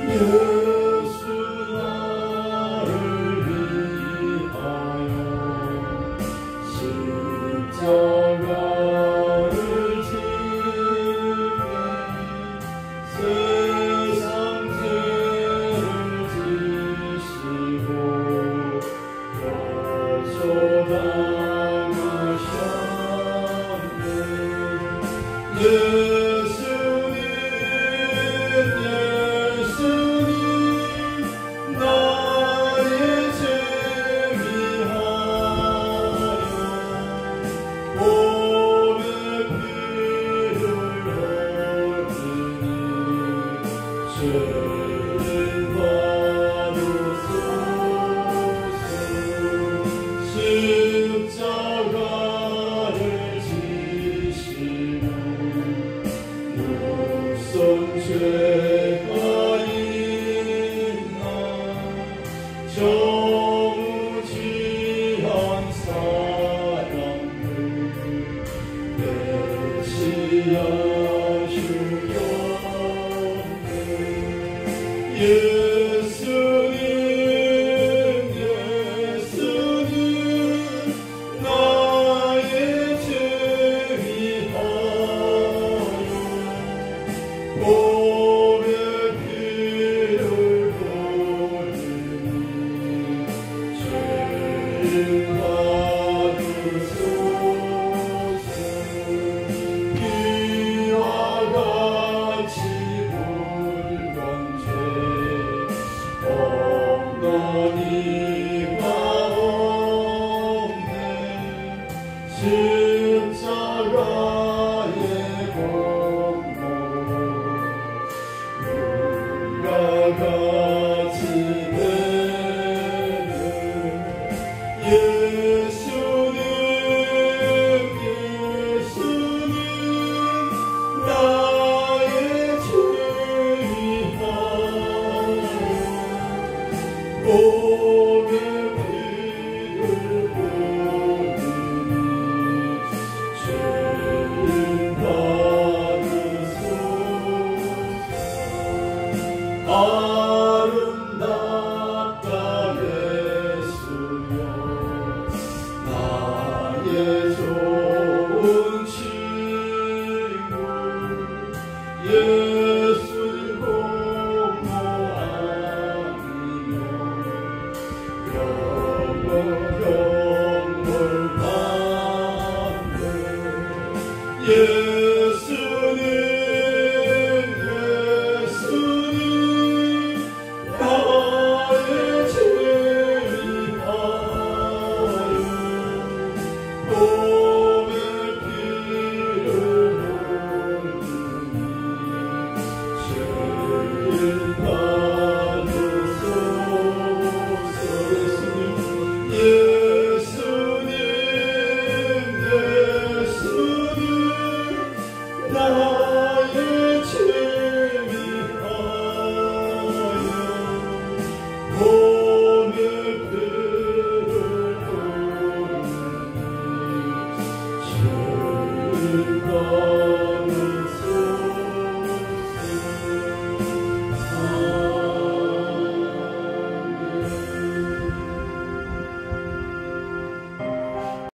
예수 나를 위하여 십자가를 지게 세상 죄를 지시고 용서당하셨네. 예수님 나의 죄 위하여 몸에 피를 흘리니 죄를 받으소서. 십자가를 지시고 무슨 죄가 있나 정지한 사람들 메시아시였네. 예수님 나의 죄 위하여 몸에 피를 흘리니 죄를 받으소서. 이와 같이 굴건 죄 없나니가 없네. 십자가의 공로 눈과 같이 되네. 예수님 나의 죄 위하여 몸에 피를 흘리니 죄를 받으소서. 아름답다 예수여 나의 좋은 친구. 예수님 공로 아니면 영원 받네.